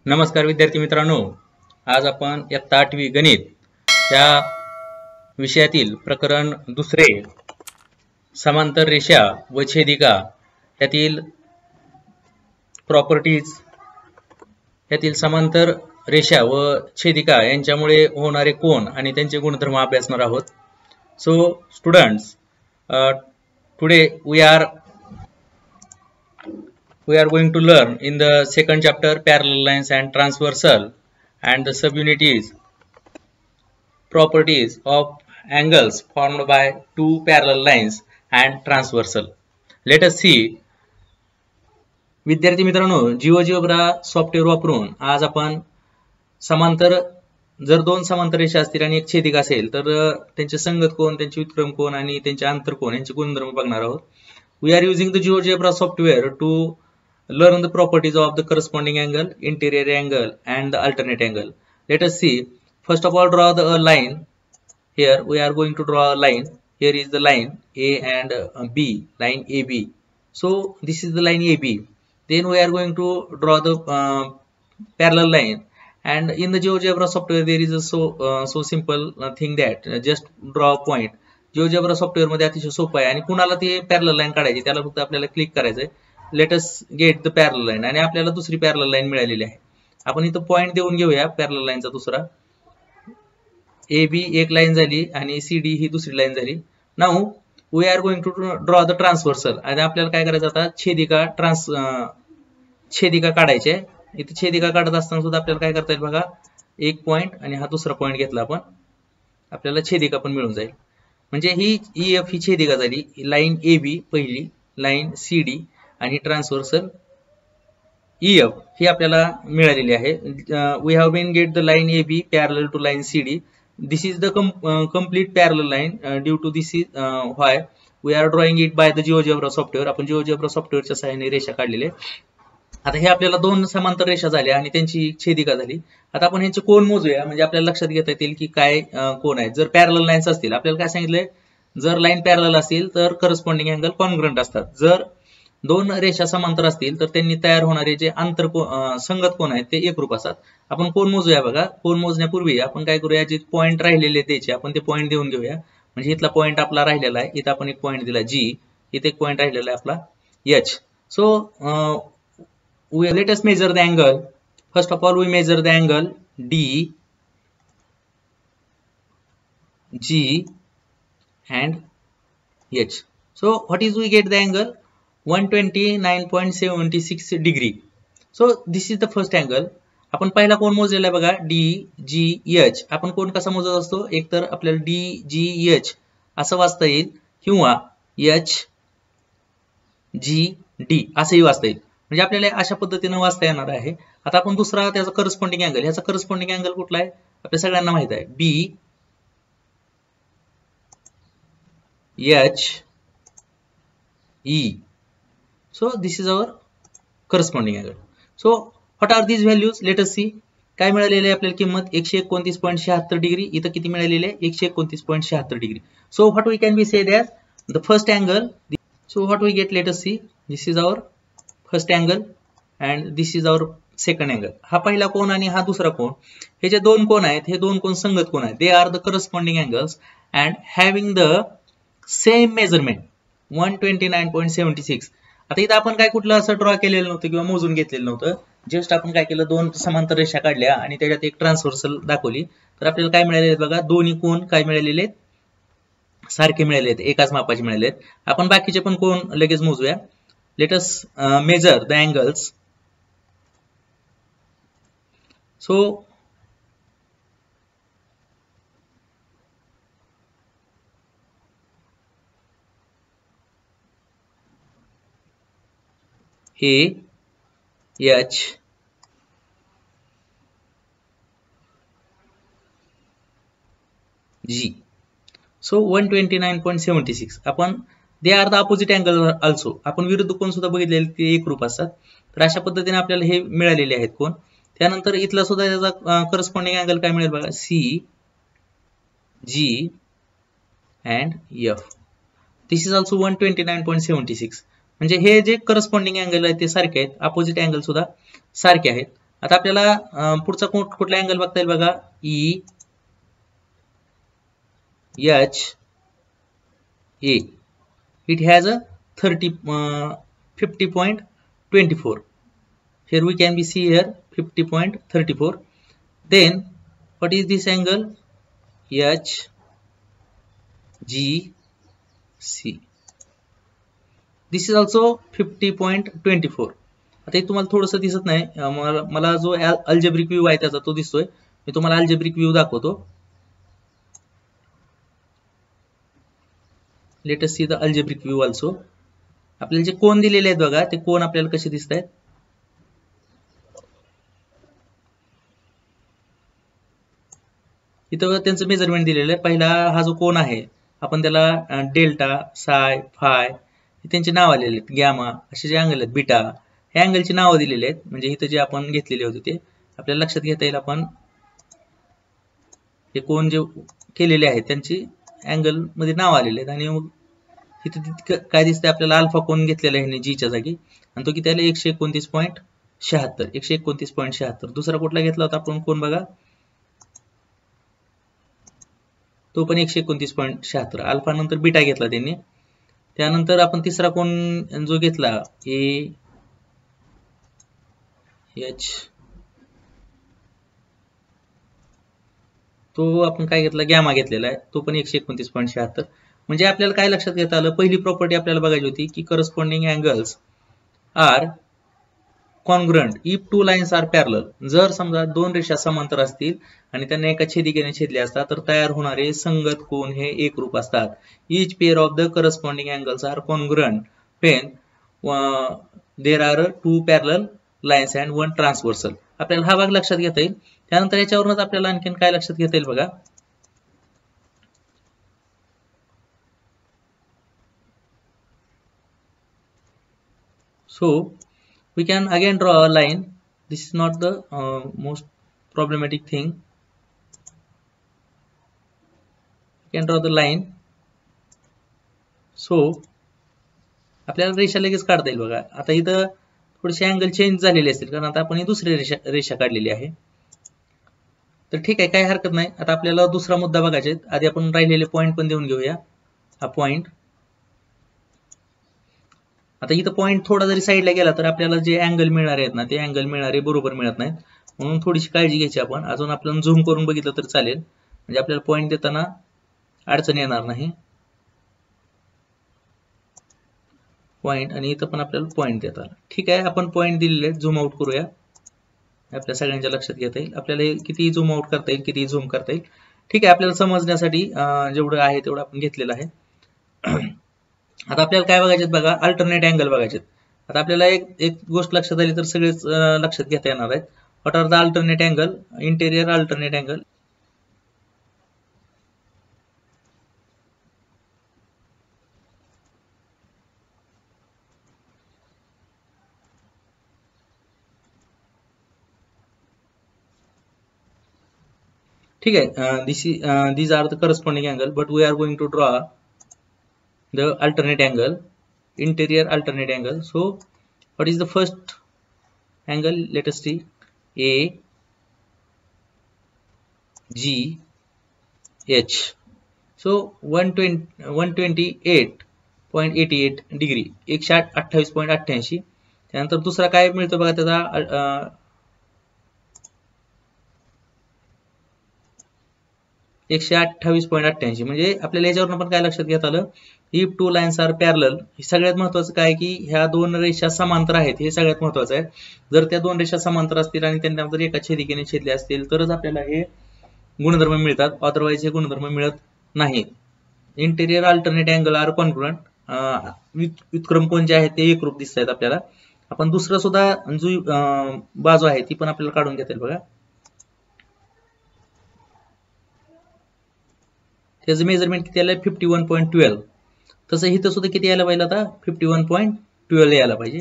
नमस्कार विद्यार्थी मित्रांनो, आज आपण इयत्ता 8वी गणित या विषयातील प्रकरण दुसरे समांतर रेषा व छेदिका यातील प्रॉपर्टीज यातील समांतर रेषा व छेदिका यांच्यामुळे होणारे कोन आणि त्यांचे गुणधर्म अभ्यासणार आहोत. So students, today we are going to learn in the second chapter parallel lines and transversal, and the subunit is properties of angles formed by two parallel lines and transversal. Let us see. विद्यार्थी मित्रांनो, जिओजिब्रा software वापरून आज आपण जर दोन समांतर रेषा असतील आणि एक छेदिका असेल तर त्यांचे संगत कोन, त्यांचे व्युत्क्रम कोन आणि त्यांचे आंतरकोन यांचे गुणधर्म बघणार आहोत. We are using the GeoGebra software to learn the properties of the corresponding angle, interior angle and the alternate angle. Let us see. First of all, draw a line. Here we are going to draw a line. Here is the line A and B, line AB. So this is the line AB. Then we are going to draw the parallel line. And in the GeoGebra software there is a so simple thing that just draw a point. GeoGebra software मध्ये अतिशय सोपं आहे आणि कुणाला ते parallel line काढायची, त्याला फक्त आपल्याला क्लिक करायचंय. Let us get the parallel line आणि आपल्याला दुसरी पॅरलल लाईन मिळालेली आहे. आपण इथं पॉइंट देऊन घेऊया पॅरलल लाईनचा दुसरा. ए बी एक लाईन झाली आणि सी डी ही दुसरी लाईन झाली. Now we are going to draw the transversal आणि आपल्याला काय करायचं आता छेदिका काढायची आहे. इथे छेदिका काढत असताना सुद्धा आपल्याला काय करता येईल बघा, एक पॉइंट आणि हा दुसरा पॉइंट घेतला आपण, आपल्याला छेदिका पण मिळून जाईल. म्हणजे ही EF ही छेदिका झाली, लाईन AB पहिली, लाईन CD आणि ट्रान्सव्हर्सल EF ही आपल्याला मिळालेली आहे. We have been get the line AB parallel to line CD. This is the complete parallel line. Due to this is why we are drawing it by the GeoGebra software. आपण GeoGebra सॉफ्टवेअरच्या सहाय्याने रेषा काढलेले. आता हे आपल्याला दोन समांतर रेषा झाल्या आणि त्यांची छेदिका झाली. आता आपण ह्यांचे कोन मोजूया, म्हणजे आपल्याला लक्षात घेता येतील की काय कोन आहेत. जर पॅरलल लाईन्स असतील, आपल्याला काय सांगितलंय, जर लाईन पॅरलल असतील तर करस्पॉन्डिंग अँगल कॉन्ग्रंट असतात. जर दोन रेषा समांतर असतील तर त्यांनी तयार होणारे जे संगत कोन आहेत ते एकरूप असतात. आपण कोन मोजूया बघा. कोन मोजण्यापूर्वी आपण काय करूया, जे पॉइंट राहिलेले द्यायचे आपण ते पॉइंट देऊन घेऊया. म्हणजे इथला पॉइंट आपला राहिलेला आहे, इथं आपण एक पॉइंट दिला G, इथे एक पॉइंट राहिलेला आहे आपला H. So let us measure the angle. First of all, we measure the angle D, G and H. So what is we get the angle? 129.76 degree. So this is the first angle. आपण पहिला कोन मोजलेला आहे बघा, D, G, H. आपण कोन कसा मोजत असतो, एक तर आपल्याला D, G, H असं वाचता येईल किंवा H, G, D असंही वाचता येईल. म्हणजे आपल्याला अशा पद्धतीने वाचता येणार आहे. आता आपण दुसरा त्याचा करस्पॉन्डिंग अँगल, ह्याचा करस्पॉन्डिंग अँगल कुठला आहे आपल्या सगळ्यांना माहित आहे, B, H, E. So this is our corresponding angle. So what are these values? Let us see. काय मिळालेले आहे आपल्याला किंमत, 129.76 डिग्री. इथं किती मिळालेले आहे, 129.76 degree. So what we can be say that the first angle. So what we get, let us see. This is our first angle and this is our second angle. हा पहिला कोन आणि हा दुसरा कोन, हे जे दोन कोन आहेत हे दोन कोन संगत कोन आहेत. They are the corresponding angles and having the same measurement 129.76. आता इथं आपण काय कुठलं असं ड्रॉ केलेलं नव्हतं किंवा मोजून घेतलेलं नव्हतं. जस्ट आपण काय केलं, दोन समांतर रेषा काढल्या आणि त्याच्यात एक ट्रान्सव्हर्सल दाखवली. तर आपल्याला काय मिळालेले बघा, दोन्ही कोन काय मिळालेले आहेत, सारखे मिळालेले आहेत, एकाच मापाचे मिळालेले आहेत. आपण बाकीचे पण कोन लगेच मोजूया. Let us measure the angles. So A, H, G. So 129.76. आपण they are the opposite angle also. आपण विरुद्ध कोन सुद्धा बघितलेले ते एकरूप असतात. तर अशा पद्धतीने आपल्याला हे मिळालेले आहेत कोन. त्यानंतर इथला सुद्धा त्याचा करस्पॉन्डिंग अँगल काय मिळेल बघा, C, G and F. This is also 129.76. म्हणजे हे जे करस्पॉन्डिंग अँगल आहेत ते सारखे आहेत, अपोजिट अँगल सुद्धा सारखे आहेत. आता आपल्याला पुढचा कुठला अँगल बघता येईल बघा, E H A. It has a 50.24. Here we can be see here 50.34. Then what is this angle? H G C. This is also 50.24. आता हे तुम्हाला थोडंसं दिसत नाही, मला जो अल्जेब्रिक व्ह्यू आहे त्याचा तो दिसतोय. मी तुम्हाला अल्जेब्रिक व्ह्यू दाखवतो. Let us see the algebraic view also. आपल्याला जे कोन दिलेले आहेत बघा, ते कोन आपल्याला कसे दिसत आहेत. इथं त्यांचं मेजरमेंट दिलेलं आहे. पहिला हा जो कोन आहे आपण त्याला डेल्टा, साय, फाय त्यांची नाव आलेली आहेत, गॅमा असे जे अँगल आहेत, बीटा हे अँगलची नावं दिलेली आहेत. म्हणजे इथं जे आपण घेतलेले होते ते आपल्याला लक्षात घेता येईल. आपण हे कोन जे केलेले आहेत त्यांची अँगल मध्ये नाव आलेले आहेत. आणि मग इथं काय दिसतंय आपल्याला, अल्फा कोन घेतलेला आहे जीच्या जागी आणि तो किती आला 129.76. 129.76. दुसरा कुठला घेतला होता आपण कोन बघा, तो पण 129.76. अल्फा नंतर बीटा घेतला त्यांनी. त्यानंतर आपण तिसरा कोन जो घेतला ए एच, तो आपण काय घेतला, गॅमा घेतलेला आहे, तो पण 129.76. म्हणजे आपल्याला काय लक्षात घेता आलं, पहिली प्रॉपर्टी आपल्याला बघायची होती की corresponding angles are congruent if two lines are parallel. जर समजा दोन रेषा समांतर असतील आणि त्यांना एका छेदिकेने छेदले असतात तर तयार होणारे संगत कोन हे एकरूप असतात. Each pair of the corresponding angles are congruent when there are two parallel lines and one transversal. आपल्याला हा भाग लक्षात घेता येईल. त्यानंतर याच्यावरूनच आपल्याला आणखीन काय लक्षात घेता येईल बघा, so we can again draw a line. This is not the most problematic thing. We can draw the line. So आपल्याला रेषा लगेच काढता येईल बघा. आता इथं थोडेसे अँगल चेंज झालेले असतील कारण आता आपण ही दुसरी रेषा काढलेली आहे. तर ठीक आहे, काही हरकत नाही. आता आपल्याला दुसरा मुद्दा बघायचा आहे. आधी आपण राहिलेले पॉईंट पण देऊन घेऊया. हा पॉईंट, आता इथं पॉईंट थोडा जरी साईडला गेला तर आपल्याला जे अँगल मिळणारे आहेत ना ते अँगल मिळणारे बरोबर मिळत नाहीत. म्हणून थोडीशी काळजी घ्यायची आपण. अजून आपल्याला झूम करून बघितलं तर चालेल, म्हणजे आपल्याला पॉईंट देताना अडचण येणार नाही. पॉईंट आणि इथं पण आपल्याला पॉईंट देता आला. ठीक आहे, आपण पॉईंट दिलेले आहेत. झूम आउट करूया. आपल्या सगळ्यांच्या लक्षात घेता येईल. आपल्याला किती झूम आउट करता येईल, किती झूम करता येईल. ठीक आहे, आपल्याला समजण्यासाठी जेवढं आहे तेवढं आपण घेतलेलं आहे. आता आपल्याला काय बघायचे बघा, अल्टरनेट अँगल बघायचे. आता आपल्याला एक गोष्ट लक्षात आली तर सगळेच लक्षात घेता येणार आहेत. What are the alternate angle? Interior alternate angle. ठीक आहे, these are the corresponding angle, but we are going to draw the alternate angle, interior alternate angle. So what is the first angle? Let us see. A G H. So 128.88 degree, 128.88. त्यानंतर दुसरा काय मिळतो बघा त्याचा, 128.88. म्हणजे आपल्याला याच्यावरून पण काय लक्षात घेता आलं, if two lines are parallel. सगळ्यात महत्वाचं काय की ह्या दोन रेषा समांतर आहेत, हे सगळ्यात महत्वाचं आहे. जर त्या दोन रेषा समांतर असतील आणि त्यांना जर एका छेदिकेने छेदले असतील तरच आपल्याला हे गुणधर्म मिळतात, अदरवाईज हे गुणधर्म मिळत नाही. Interior alternate angle are congruent. व्युत्क्रम कोन जे आहेत ते एकरूप दिसत आहेत आपल्याला. आपण दुसरं सुद्धा जो बाजू आहे ती पण आपल्याला काढून घेता येईल बघा. त्याचं मेजरमेंट किती आलं, 51.12. तसं इथं सुद्धा किती यायला पाहिजे, आता 51.12 यायला पाहिजे.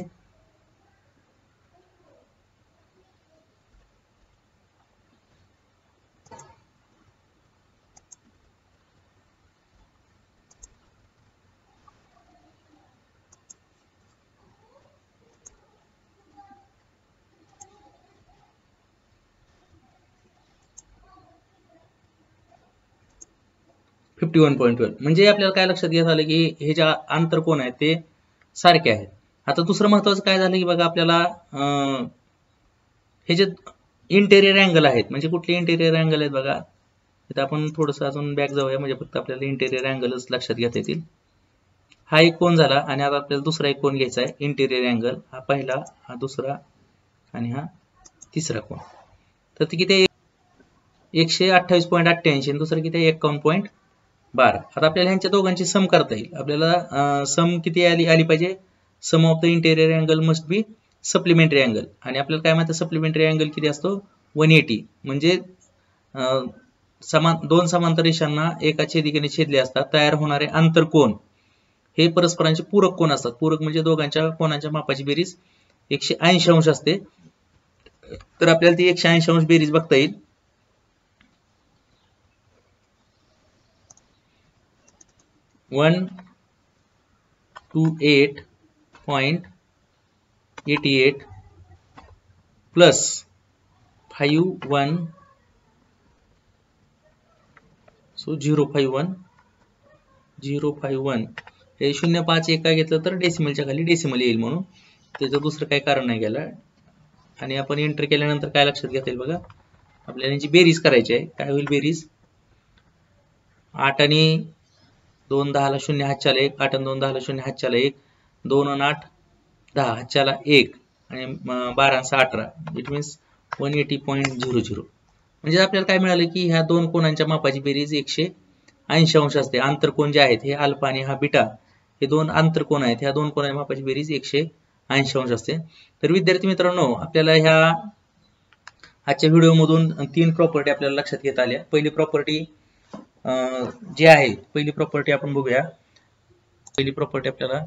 51.12. म्हणजे आपल्याला काय लक्षात घेत आलं की हे ज्या आंतरकोन आहेत ते सारखे आहेत. आता दुसरं महत्वाचं काय झालं की बघा आपल्याला हे जे इंटेरियर अँगल आहेत, म्हणजे कुठले इंटेरियर अँगल आहेत बघा, इथं आपण थोडंसं अजून बॅक जाऊया म्हणजे फक्त आपल्याला इंटेरियर अँगलच लक्षात घेता येतील. हा एक कोन झाला आणि आता आपल्याला दुसरा एक कोन घ्यायचा आहे इंटेरियर अँगल. हा पहिला, हा दुसरा आणि हा तिसरा कोन. तर ते किती 128.88 दुसरं किती 51.12. आता आपल्याला ह्यांच्या दोघांची सम करता येईल. आपल्याला सम किती आली पाहिजे, sum of the interior angle must be supplementary angle. आणि आपल्याला काय माहिती सप्लिमेंटरी अँगल किती असतो 180. म्हणजे दोन समांतर रेषांना एका छेदिकेने छेदले असतात तयार होणारे आंतरकोन हे परस्परांचे पूरक कोन असतात. पूरक म्हणजे दोघांच्या कोनांच्या मापाची बेरीज 180 अंश असते. तर आपल्याला ती 180 अंश बेरीज बघता येईल. वन 28.88 प्लस 51 सो 051 हे 0.51 घेतलं तर डेसिमलच्या खाली डेसिमल येईल म्हणून त्याचं दुसरं काही कारण नाही गेलं. आणि आपण एंटर केल्यानंतर काय लक्षात घेता येईल बघा, आपल्याला यांची बेरीज करायची आहे. काय होईल बेरीज, 8 आणि 2 10 ला 0 हातच्याला 1, 8 आणि 2 10 ला 0 हातच्याला 1, 2 आणि 8 10 हातच्याला 1 आणि 12 आणि 6 18. It means 180.00. म्हणजे आपल्याला काय मिळालं की ह्या दोन कोनांच्या मापाची बेरीज 180 अंश असते. आंतरकोन जे आहेत हे अल्फा आणि हा बीटा हे दोन आंतरकोन आहेत. ह्या दोन कोनांच्या मापाची बेरीज 180 अंश असते. तर विद्यार्थी मित्रांनो, आपल्याला ह्या आजच्या व्हिडिओमधून 3 प्रॉपर्टी आपल्याला लक्षात घेता आल्या. पहिली प्रॉपर्टी जी आहे, पहिली प्रॉपर्टी आपण बघूया. पहिली प्रॉपर्टी आपल्याला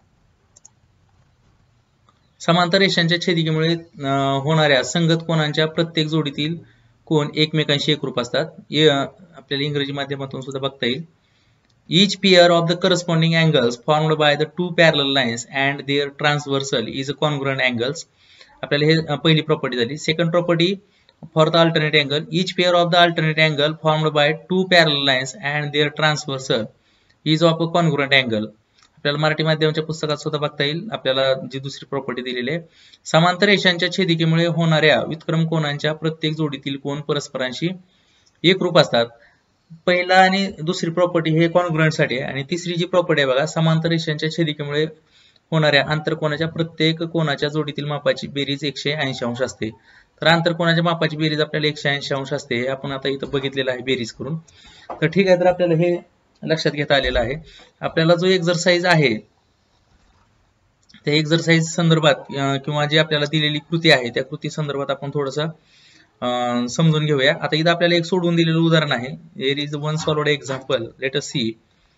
समांतर रेषांच्या छेदिकेमुळे होणाऱ्या संगत कोनांच्या प्रत्येक जोडीतील कोन एकमेकांशी एकरूप असतात. आपल्याला इंग्रजी माध्यमातून सुद्धा बघता येईल. Each pair of the corresponding angles formed by the two parallel lines and their transversal is a congruent angles. आपल्याला हे पहिली प्रॉपर्टी झाली. Second property for the alternate angle, each pair of the alternate angle formed by two parallel lines and their transversal is of a congruent angle. आपल्याला मराठी माध्यमाच्या पुस्तकात सुद्धा बघता येईल. आपल्याला जी दुसरी प्रॉपर्टी दिलेली आहे, समांतर रेषांच्या छेदिकेमुळे होणाऱ्या व्युत्क्रम कोनांच्या प्रत्येक जोडीतील कोन परस्परांशी एकरूप असतात. पहिला आणि दुसरी प्रॉपर्टी हे कॉन्ग्रुएंट साठी आहे. आणि तिसरी जी प्रॉपर्टी आहे बघा, समांतर रेषांच्या छेदिकेमुळे होणाऱ्या आंतरकोनाच्या प्रत्येक कोनाच्या जोडीतील मापाची बेरीज 180 अंश असते. तर आंतरकोनाच्या मापाची बेरीज आपल्याला 180 अंश असते. हे आपण आता इथं बघितलेलं आहे बेरीज करून. तर ठीक आहे, तर आपल्याला हे लक्षात घेता आलेलं आहे. आपल्याला जो एक्झरसाइज आहे त्या एक्झरसाइज संदर्भात किंवा जी आपल्याला दिलेली कृती आहे त्या कृती संदर्भात आपण थोडंसं समजून घेऊया. आता इथं आपल्याला एक सोडवून दिलेलं उदाहरण आहे. Here is one solved example. Let us see.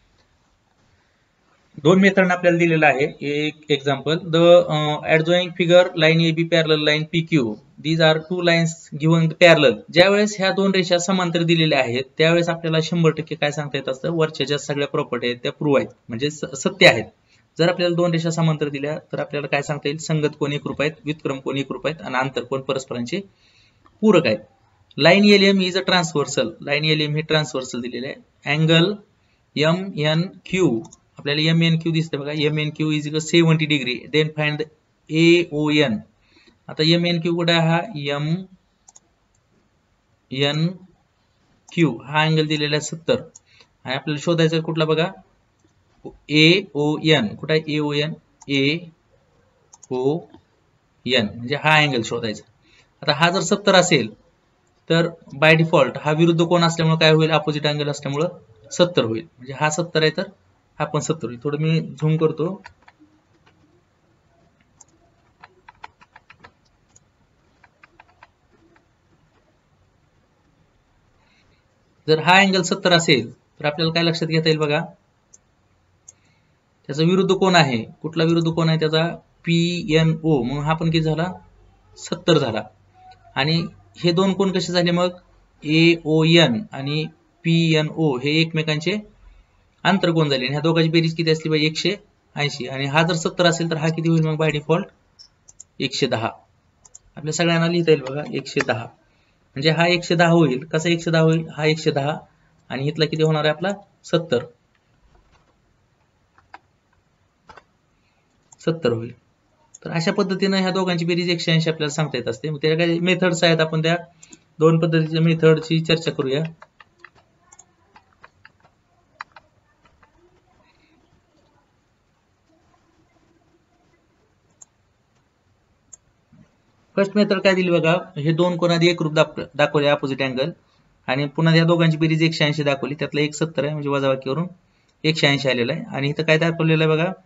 दोन मेथड आपल्याला दिलेलं आहे. एक example, the adjoining figure line AB parallel line PQ. These are two lines given parallel. ज्यावेळेस ह्या दोन रेषा समांतर दिलेल्या आहेत त्यावेळेस आपल्याला 100% काय सांगता येत असतं, वरच्या ज्या सगळ्या प्रॉपर्टी आहेत त्या प्रूव्ह आहेत, म्हणजे सत्य आहेत. जर आपल्याला दोन रेषा समांतर दिल्या तर आपल्याला काय सांगता येईल, संगत कोन एकरूप आहेत, व्युत्क्रम कोन एकरूप आहेत आणि आंतरकोन परस्परांचे पूरक आहेत. Line LM is a transversal. Line LM हे ट्रान्सव्हर्सल दिलेले आहे. अँगल MNQ, आपल्याला MNQ दिसते बघा, MNQ is equal 70 degree. Then find AON. आता MNQ कुठे आहे, हा MNQ हा अँगल दिलेला आहे 70 आणि आपल्याला शोधायचं कुठला बघा, AON. कुठे आहे AON, AON म्हणजे हा अँगल शोधायचा. आता हा जर 70 असेल तर बाय डिफॉल्ट हा विरुद्ध कोन असल्यामुळे काय होईल, अपोजिट अँगल असल्यामुळे 70 होईल. म्हणजे हा 70 आहे तर हा पण 70 होईल. थोडं मी झूम करतो. जर हा अँगल 70 असेल तर आपल्याला काय लक्षात घेता येईल बघा, त्याचा विरुद्ध कोन आहे. कुठला विरुद्ध कोन आहे त्याचा, PNO. मग हा पण किती झाला, 70 झाला. आणि हे दोन कोन कसे झाले मग, AON आणि PNO हे एकमेकांचे आंतरकोन झाले. ह्या दोघांची बेरीज किती असली पाहिजे, 180. आणि हा जर 70 असेल तर हा किती होईल मग बाय डिफॉल्ट 110. आपल्या सगळ्यांना लिहिता येईल बघा 110. म्हणजे हा 110 होईल. कसा 110 होईल, हा 110 आणि इथला किती होणार आहे आपला 70 होईल. तर अशा पद्धतीने ह्या दोघांची बेरीज 180 आपल्याला सांगता येत असते. मग त्या काही मेथड्स आहेत, आपण त्या दोन पद्धतीच्या मेथडची चर्चा करूया. फर्स्ट मेथड काय दिली बघा, हे दोन कोण आधी एकरूप दाखवले अपोजिट अँगल, आणि पुन्हा या दोघांची बेरीज 180 दाखवली, त्यातला 170 आहे म्हणजे वजाबाकीवरून 180 आलेला आहे. आणि इथं काय दाखवलेलं आहे बघा,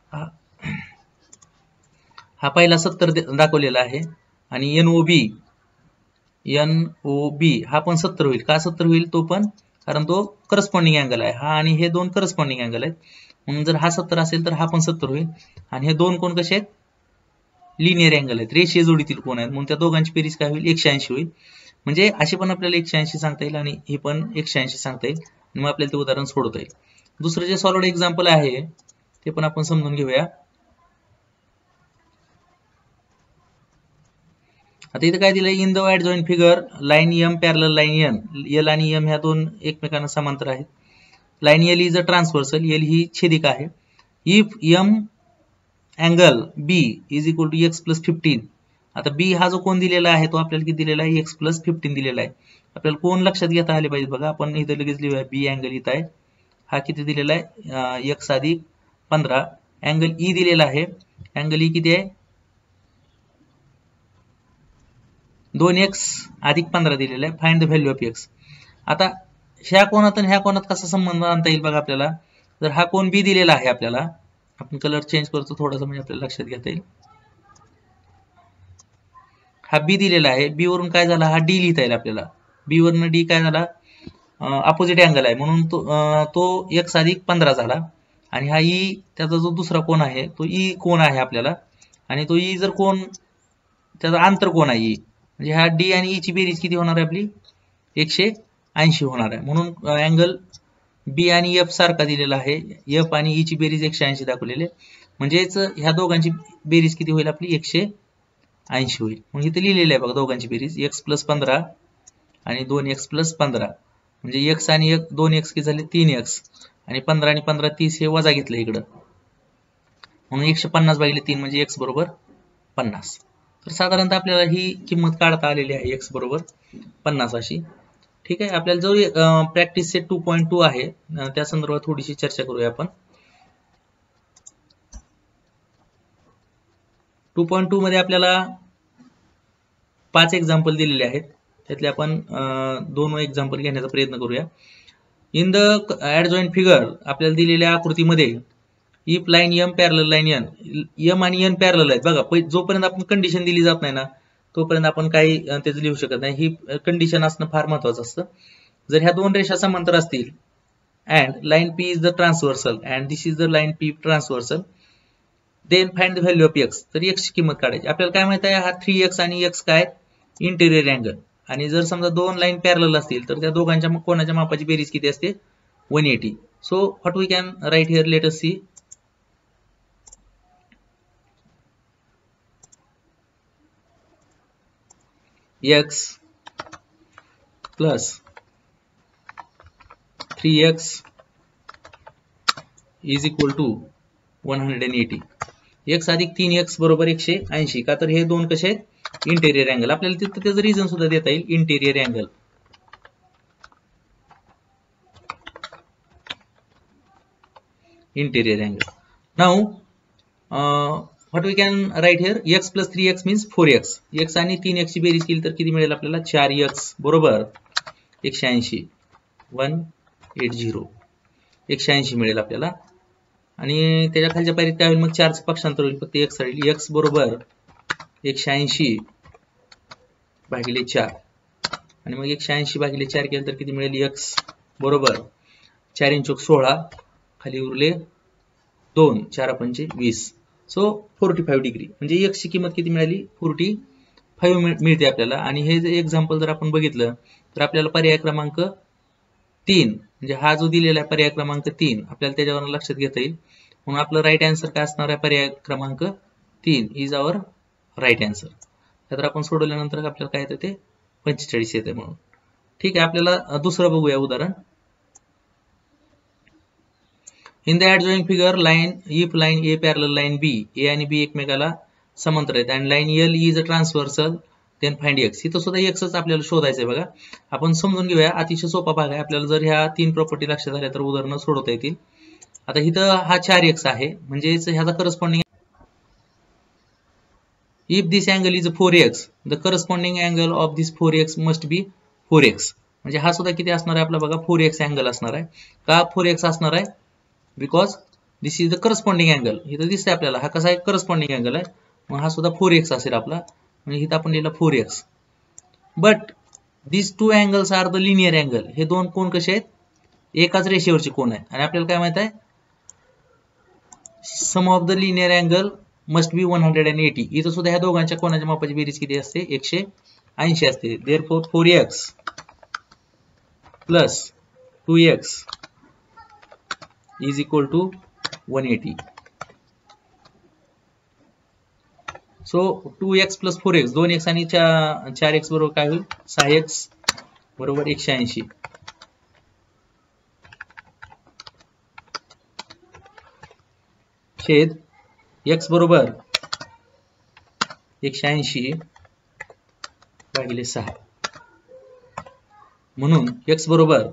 हा पहिला 70 दाखवलेला आहे, आणि NOB हा पण 70 होईल. का 70 होईल? तो पण कारण तो करस्पॉन्डिंग अँगल आहे, हा आणि हे दोन करस्पॉन्डिंग अँगल आहेत, म्हणून जर हा 70 असेल तर हा पण 70 होईल. आणि हे दोन कोण कसे आहेत? लिनियर अँगल आहेत, रेषीय जोडीतील कोण आहेत, म्हणून त्या दोघांची बेरीज काय होईल? 180 होईल. म्हणजे अशी पण आपल्याला 180 सांगता येईल आणि ही पण 180 सांगता येईल, आणि मग आपल्याला ते उदाहरण सोडवता येईल. दुसरं जे सॉलिड एक्झाम्पल आहे ते पण आपण समजून घेऊया. आता इथे काय दिलंय, in the adjoint figure line M parallel line L आणि एम ह्या दोन एकमेकांना समांतर आहेत. Line L is a transversal, L ही छेदिका आहे. If M angle B is equal to X plus 15, आता बी हा जो कोण दिलेला आहे तो आपल्याला किती दिलेला आहे? एक्स प्लस 15 दिलेला आहे. आपल्याला कोण लक्षात घेता आले पाहिजे बघा, आपण इथे लगेच लिहूया, बी अँगल इथं आहे, हा किती दिलेला आहे? एक्स अधिक 15. अँगल ई दिलेला आहे, अँगल ई किती आहे? 2x अधिक 15 दिलेला आहे. Find the value of X. आता ह्या कोणात आणि ह्या कोणात कसा संबंध आणता येईल बघा आपल्याला. जर हा कोण बी दिलेला आहे आपल्याला, आपण कलर चेंज करतो थोडासा म्हणजे आपल्याला लक्षात घेता येईल. हा बी दिलेला आहे, बी वरून काय झाला? हा डी लिहिता येईल आपल्याला. बी वरून डी काय झाला? अपोजिट अँगल आहे, म्हणून तो एक्स अधिक 15 झाला. आणि हा ई त्याचा जो दुसरा कोण आहे तो ई कोण आहे आपल्याला, आणि तो ई जर कोण त्याचा आंतर कोण आहे ई, म्हणजे हा डी आणि ई ची बेरीज किती होणार आहे आपली? 180 होणार आहे. म्हणून अँगल बी आणि एफ सारखा दिलेला आहे, एफ आणि ई ची बेरीज 180 दाखवलेली, म्हणजेच ह्या दोघांची बेरीज किती होईल आपली? 180 होईल. मग इथे लिहिलेलं आहे बघा दोघांची बेरीज, एक्स प्लस 15 आणि 2x प्लस 15, म्हणजे एक्स आणि 2x किती झाले? 3x, आणि 15 आणि 15 30 हे वजा घेतलं इकडं, म्हणून 150 भागिले 3 म्हणजे एक्स बरोबर 50. तर साधारणतः आपल्याला ही किंमत काढता आलेली आहे, एक्स बरोबर 50 अशी. ठीक आहे, आपल्याला जो प्रॅक्टिस सेट 2.2 आहे त्या संदर्भात थोडीशी चर्चा करूया आपण. 2.2 मध्ये आपल्याला 5 एक्झाम्पल दिलेले आहेत, त्यातले आपण 2 एक्झाम्पल घेण्याचा प्रयत्न करूया. इन द ऍडजॉइंट फिगर आपल्याला दिलेल्या आकृतीमध्ये if line M parallel line M आणि एन पॅरलल आहेत बघा. जोपर्यंत आपण कंडिशन दिली जात नाही ना तोपर्यंत आपण काही त्याचं लिहू शकत नाही, ही कंडिशन असणं फार महत्वाचं असतं. जर ह्या दोन रेषा समांतर असतील and line P is the transversal and this is the line P transversal, then find the value of X. तर एक्स ची किंमत काढायची. आपल्याला काय माहिती आहे? हा 3x आणि x काय? Interior angle. आणि जर समजा दोन लाईन पॅरलल असतील तर त्या दोघांच्या कोणाच्या मापाची बेरीज किती असते? 180. So what we can write here, let us see. x plus 3x is equal to 180. x अधिक 3x बरोबर 180. का तर हे दोन कसे आहेत? Interior angle. आपल्याला तिथं त्याचं रिझन सुद्धा देता येईल, interior angle. Interior angle. Now what we can write here, x plus 3x means 4x. x आणि 3x ची बेरीज केली तर किती मिळेल आपल्याला? 4x बरोबर 180. 180 180 मिळेल आपल्याला. आणि त्याच्या खालच्या पायरीत काय होईल? मग 4चं पक्षांतर होईल, फक्त x राहील. x बरोबर 180 भागिले 4, आणि मग 180 भागिले 4 केलं तर किती मिळेल? x बरोबर 4 × 16, खाली उरले 2, 4 × 5 = 20. सो 45 डिग्री, म्हणजे x ची किंमत किती मिळाली? 45 मिळते आपल्याला. आणि हे जे एक्झाम्पल जर आपण बघितलं तर आपल्याला पर्याय क्रमांक 3, म्हणजे हा जो दिलेला आहे पर्याय क्रमांक 3, आपल्याला त्याच्यावर लक्षात घेता येईल. म्हणून आपलं राईट आन्सर काय असणार आहे? पर्याय क्रमांक 3 इज आवर राईट आन्सर. तर आपण सोडवल्यानंतर आपल्याला काय येतं? ते 45 येते म्हणून. ठीक आहे, आपल्याला दुसरं बघूया उदाहरण. In the adjoint figure line if line A parallel line B, A आणि बी एकमेकाला समांतर आहेत आणि line L is a transversal then find X. इथं सुद्धा एक्सच आपल्याला शोधायचं आहे बघा. आपण समजून घेऊया, अतिशय सोपा भाग आहे. आपल्याला जर ह्या 3 प्रॉपर्टी लक्षात आल्या तर उदाहरणं सोडवता येतील. आता इथं हा 4x आहे, म्हणजेच ह्याचा corresponding if this angle is 4x the corresponding angle of this 4x must be 4x. म्हणजे हा सुद्धा किती असणार आहे आपला बघा, 4x अँगल असणार आहे. का 4x असणार आहे? Because this is the corresponding angle. इथं दिसतंय आपल्याला हा कसा आहे, करस्पॉन्डिंग अँगल आहे. मग हा सुद्धा 4x असेल आपला, म्हणजे इथं आपण लिहिलं 4x. But this 2 angles are the linear angle. हे दोन कोण कसे आहेत, एकाच रेषेवरचे कोण आहेत. आणि आपल्याला काय माहित आहे, sum of the linear angle must be 180. इथं सुद्धा ह्या दोघांच्या कोणाच्या मापाची बेरीज किती असते, 180 असते. Therefore 4x plus 2x is equal to 180. So 2x plus 4x, 2x आणि 4x बरोबर काय होईल, 6x बरोबर 180. छेद x बरोबर 180 भागिले 6. म्हणून x बरोबर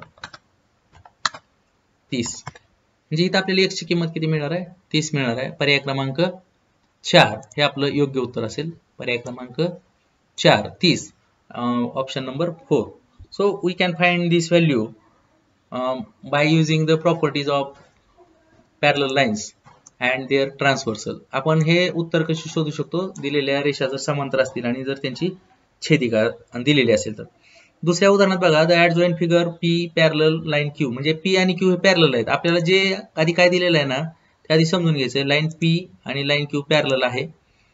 30. म्हणजे इथं आपल्याला x ची किंमत किती मिळणार आहे, 30 मिळणार आहे. पर्याय क्रमांक 4 हे आपलं योग्य उत्तर असेल. पर्याय क्रमांक 4 30, option number 4. So we can find this value by using the properties of parallel lines and their transversal. आपण हे उत्तर कसे शोधू शकतो, दिलेल्या रेषा जर समांतर असतील आणि जर त्यांची छेदिका दिलेली असेल तर. दुसऱ्या उदाहरणात बघा, the adjoint figure P parallel line Q. म्हणजे पी आणि क्यू हे पॅरलल आहेत. आपल्याला जे आधी काय दिलेलं आहे ना, ते आधी समजून घ्यायचं. लाईन पी आणि लाईन क्यू पॅरलल आहे.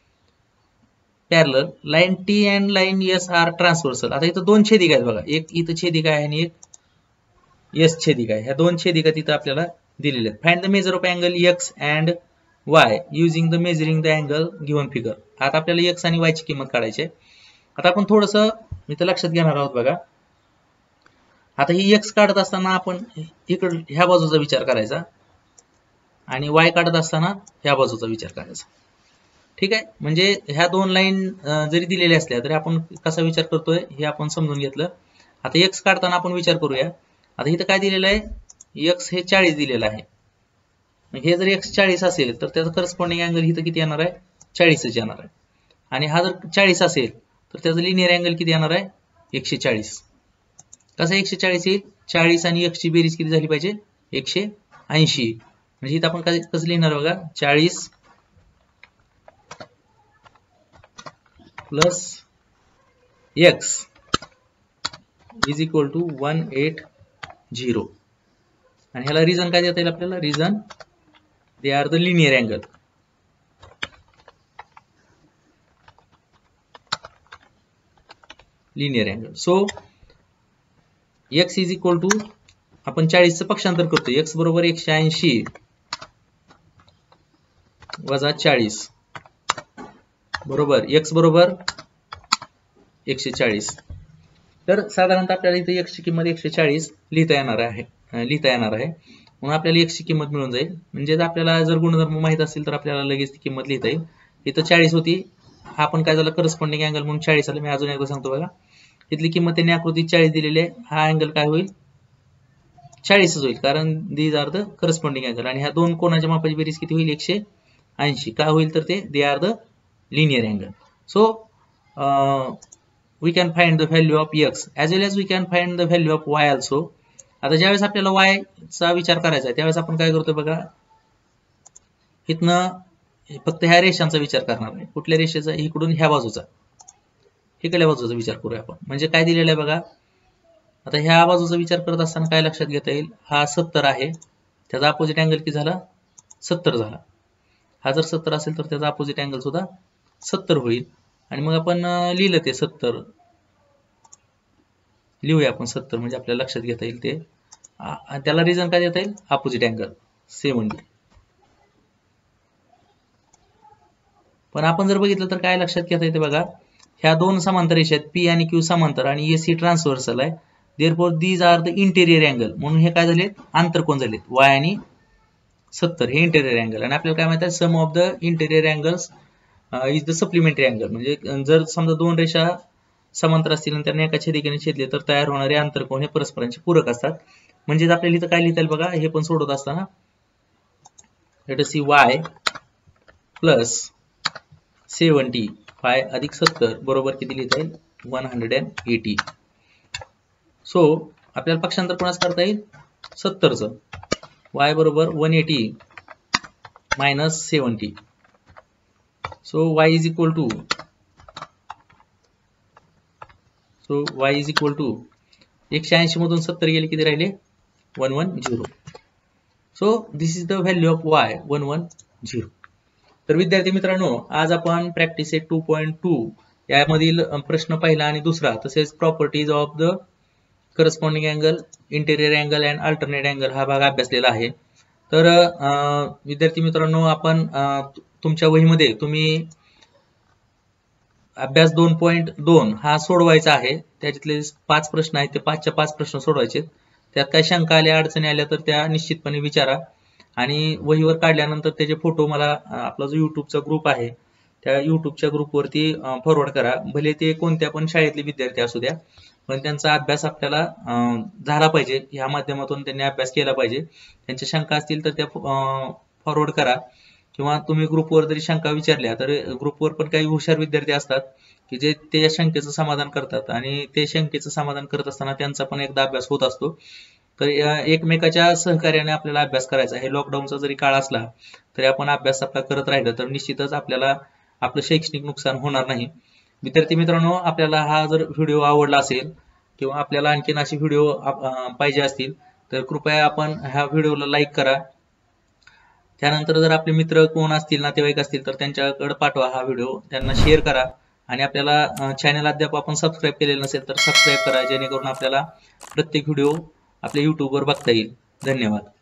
Parallel line T and line S R transversal. आता इथं 2 छेदिका आहेत बघा, एक इथं छेदिका आहे आणि एक एस छेदिका आहे. ह्या 2 छेदिका तिथं आपल्याला दिलेले आहेत. Find the measure of angle X and Y using the measuring the angle given figure. आता आपल्याला एक्स आणि वाय ची किंमत काढायची आहे. आता आपण थोडंसं इथं लक्षात घेणार आहोत बघा. आता ही एक्स काढत असताना आपण इकडं ह्या बाजूचा विचार करायचा आणि वाय काढत असताना ह्या बाजूचा विचार करायचा. ठीक आहे, म्हणजे ह्या 2 लाईन जरी दिलेल्या असल्या तरी आपण कसा विचार करतोय हे आपण समजून घेतलं. आता एक्स काढताना आपण विचार करूया. आता इथं काय दिलेलं आहे, एक्स हे 40 दिलेलं आहे. हे जर एक्स 40 असेल तर त्याचा करस्पॉन्डिंग अँगल इथं किती येणार आहे, 40च येणार आहे. आणि हा जर 40 असेल तर त्याचा लिनियर अँगल किती येणार आहे, 140. कसं 140 येईल, 40 आणि x ची बेरीज किती झाली पाहिजे, 180. म्हणजे इथं आपण कसं लिहिणार बघा, 40 plus x is equal to 180. आणि ह्याला रिझन काय देता येईल आपल्याला, reason they are the linear angle. Linear angle. So x is equal to, आपण 40चं पक्षांतर करतो, x बरोबर 180 वजा 40 बरोबर x बरोबर 140. तर साधारणतः आपल्याला इथे x ची किंमत 140 लिहिता येणार आहे. म्हणून आपल्याला x ची किंमत मिळून जाईल. म्हणजे आपल्याला जर गुणधर्म माहित असतील तर आपल्याला लगेच ती किंमत लिहिता येईल. इथं 40 होती, हा पण काय झाला, करस्पॉन्डिंग अँगल म्हणून 40 आला. मी अजून एकदा सांगतो बघा, इथली किंमत त्यांनी आकृतीत 40 दिलेली आहे. हा अँगल काय होईल, 40च होईल, कारण these are the corresponding angle. आणि ह्या 2 कोणाच्या मापाची बेरीज किती होईल, 180. का होईल तर ते they are the linear angle. So we can find the value of x as well as we can find the value of y also. आता ज्यावेळेस आपल्याला y चा विचार करायचा आहे त्यावेळेस आपण काय करतो बघा, इथनं फक्त ह्या रेषांचा विचार करणार आहे. कुठल्या रेषेचा, इकडून ह्या बाजूचा, इकडल्या बाजूचा विचार करूया आपण. म्हणजे काय दिलेलं आहे बघा, आता ह्या बाजूचा विचार करत असताना काय लक्षात घेता येईल, हा 70 आहे, त्याचा अपोजिट अँगल किती झाला, 70 झाला. हा जर 70 असेल तर त्याचा अपोजिट अँगल सुद्धा 70 होईल. आणि मग आपण लिहिलं ते 70, लिहूया आपण 70, म्हणजे आपल्याला लक्षात घेता येईल ते. त्याला रिझन काय देता येईल, अपोजिट अँगल 70. पण आपण जर बघितलं तर काय लक्षात घेता येते बघा, ह्या 2 समांतर रेषा आहेत, पी आणि क्यू समांतर आणि एसी ट्रान्सव्हर्सल आहे. Therefore these are the interior angle. म्हणून हे काय झाले, आंतरकोन झालेत, वाय आणि 70 हे इंटेरियर अँगल, आणि आपल्याला काय माहिती आहे sum of the interior angles is the supplementary angle. म्हणजे जर समजा दोन रेषा समांतर असतील आणि त्यांना एका छेदिकेने छेदले तर तयार होणारे आंतरकोन हे परस्परांचे पूरक असतात. म्हणजेच आपल्याला इथं काय लिहिता येईल बघा, हे पण सोडवत असताना let us see y plus 75 अधिक 70 बरोबर किती लिहिता येईल 180. सो आपल्याला पक्षांतर कोणाच करता येईल 70चं. y बरोबर 180 minus 70. So y is equal to 180 मधून 70 गेले किती राहिले 110. So this is the value of y 110. तर विद्यार्थी मित्रांनो, आज आपण प्रॅक्टिस सेट 2.2 यामधील प्रश्न पहिला आणि दुसरा तसेच properties of the corresponding angle, interior angle and alternate angle हा भाग अभ्यासलेला आहे. तर विद्यार्थी मित्रांनो, आपण तुमच्या वहीमध्ये तुम्ही अभ्यास 2.2 हा सोडवायचा आहे. त्याच्यातले 5 प्रश्न आहेत, ते 5च्या 5 प्रश्न सोडवायचे. त्यात काही शंका आल्या अडचणी आल्या तर त्या निश्चितपणे विचारा, आणि वहीवर काढल्यानंतर त्याचे फोटो मला आपला जो युट्यूबचा ग्रुप आहे त्या युट्यूबच्या ग्रुपवरती फॉरवर्ड करा. भले ते कोणत्या पण शाळेतले विद्यार्थी असू द्या, पण त्यांचा अभ्यास आपल्याला झाला पाहिजे. ह्या माध्यमातून त्यांनी अभ्यास केला पाहिजे. त्यांच्या शंका असतील तर त्या फॉरवर्ड करा, किंवा तुम्ही ग्रुपवर जरी शंका विचारल्या तर ग्रुपवर पण काही हुशार विद्यार्थी असतात की जे त्या शंकेचं समाधान करतात, आणि ते शंकेचं समाधान करत असताना त्यांचा पण एकदा अभ्यास होत असतो. तर एकमेकाच्या सहकार्याने आपल्याला अभ्यास करायचा. हे लॉकडाऊनचा जरी काळ असला तरी आपण अभ्यास आपला करत राहिलं तर निश्चितच आपल्याला आपलं शैक्षणिक नुकसान होणार नाही. विद्यार्थी मित्रांनो, आपल्याला हा जर व्हिडिओ आवडला असेल किंवा आपल्याला आणखीन असे व्हिडिओ पाहिजे असतील तर कृपया आपण ह्या व्हिडिओला लाईक करा. त्यानंतर जर आपले मित्र कोण असतील, नातेवाईक असतील तर त्यांच्याकडे पाठवा हा व्हिडिओ, त्यांना शेअर करा. आणि आपल्याला चॅनल अद्याप आपण सबस्क्राईब केलेलं नसेल तर सबस्क्राईब करा, जेणेकरून आपल्याला प्रत्येक व्हिडिओ आपल्या युट्यूबवर बघता येईल. धन्यवाद.